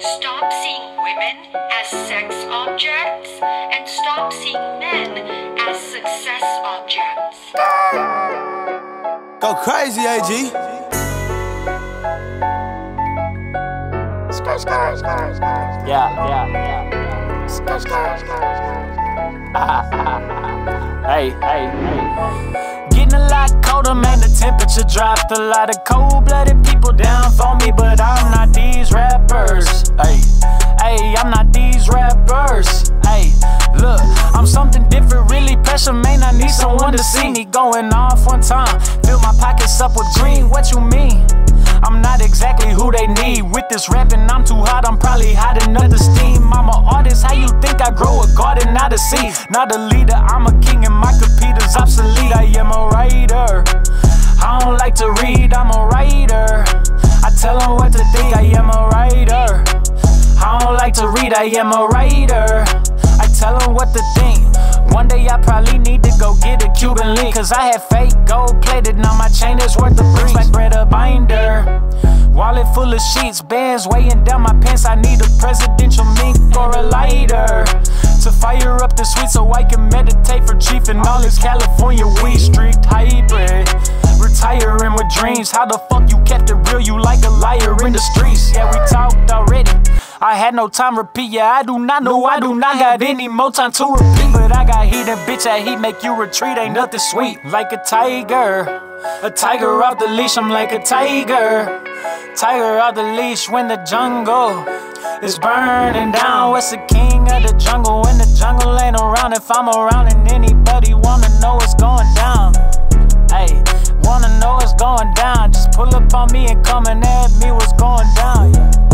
Stop seeing women as sex objects and stop seeing men as success objects. Go crazy, AG. Yeah. Hey. Getting a lot colder, man, the temperature dropped. A lot of cold-blooded people down for me, but I'm not these rappers. Hey, I'm not these rappers. Hey, look, I'm something different, really pressure, man. I need someone to see me going off one time. Fill my pockets up with green, what you mean? I'm not exactly who they need. With this rapping, I'm too hot, I'm probably hiding under steam. I'm an artist, how you think I grow a garden, not a seed? Not a leader, I'm a king and my computer's obsolete. I am a writer, I don't like to read, I'm a writer. I tell them what to think, I am a writer. I don't like to read, I am a writer. I tell them what to think. One day I probably need to go get a Cuban link, cause I have fake gold plated, now my chain is worth the bricks like bread a binder. Wallet full of sheets, bands weighing down my pants. I need a presidential mink or a lighter to fire up the sweet so I can meditate for chief and all this California weed. Street hybrid, retiring with dreams. How the fuck you kept it real, you like a liar in the streets? Yeah, we talked already, I had no time to repeat. Yeah, I do not got any more time to repeat. But I got heat and bitch, that heat make you retreat. Ain't nothing sweet like a tiger off the leash. I'm like a tiger off the leash. When the jungle is burning down, what's the king of the jungle when the jungle ain't around? If I'm around and anybody wanna know what's going down, hey, wanna know what's going down, just pull up on me and come and at me what's going down, yeah.